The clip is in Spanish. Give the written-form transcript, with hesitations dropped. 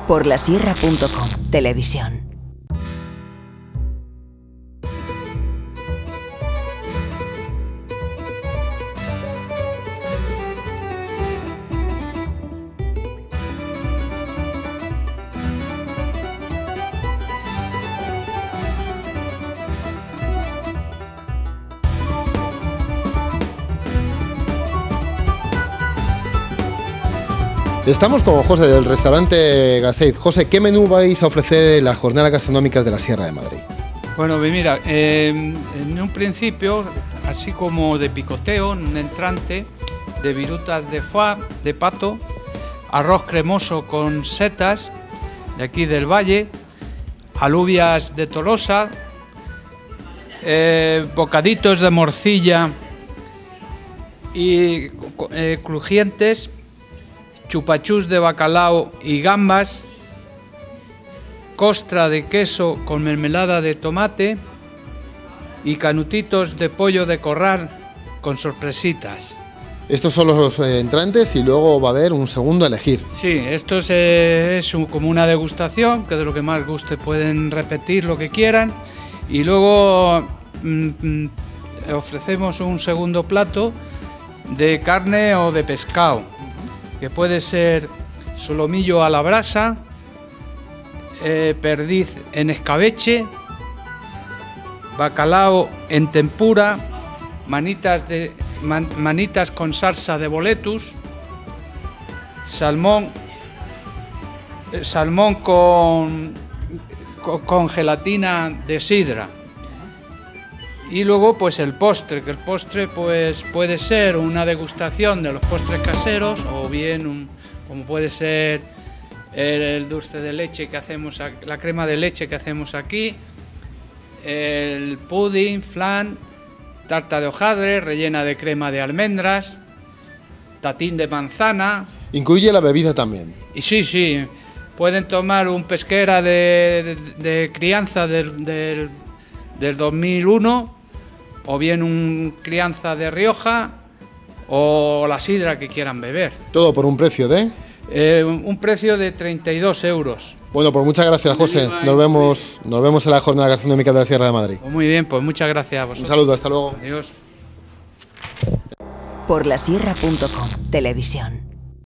Porlasierra.com, televisión. Estamos con José del restaurante Gaseit. José, ¿qué menú vais a ofrecer en las jornadas gastronómicas de la Sierra de Madrid? Bueno, mira, en un principio, así como de picoteo, un entrante de virutas de foie, de pato, arroz cremoso con setas de aquí del valle, alubias de Tolosa, bocaditos de morcilla y crujientes, chupachús de bacalao y gambas, costra de queso con mermelada de tomate y canutitos de pollo de corral con sorpresitas. Estos son los entrantes y luego va a haber un segundo a elegir. Sí, esto como una degustación, que de lo que más guste pueden repetir lo que quieran, y luego ofrecemos un segundo plato de carne o de pescado, que puede ser solomillo a la brasa, perdiz en escabeche, bacalao en tempura, manitas con salsa de boletus, salmón con gelatina de sidra. Y luego pues el postre, que el postre pues puede ser una degustación de los postres caseros o bien como puede ser el dulce de leche que hacemos, la crema de leche que hacemos aquí, el pudding, flan, tarta de hojaldre rellena de crema de almendras, tatín de manzana. Incluye la bebida también. Y sí, pueden tomar un pesquera de crianza del 2001, o bien un crianza de Rioja, o la sidra que quieran beber. Todo por un precio de... un precio de 32 euros. Bueno, pues muchas gracias, José. Nos vemos en la jornada gastronómica de la Sierra de Madrid. Pues muy bien, pues muchas gracias a vosotros. Un saludo, hasta luego. Adiós. Porlasierra.com, televisión.